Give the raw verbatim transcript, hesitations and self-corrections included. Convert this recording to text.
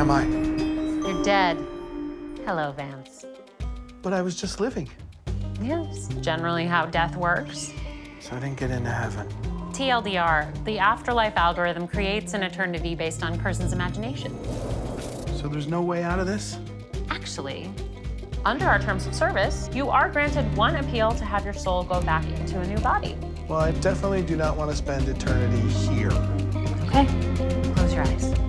am I? You're dead. Hello, Vance. But I was just living. Yes, generally how death works. So I didn't get into heaven. T L D R, the Afterlife algorithm creates an eternity based on a person's imagination. So there's no way out of this? Actually, under our terms of service, you are granted one appeal to have your soul go back into a new body. Well, I definitely do not want to spend eternity here. Okay, close your eyes.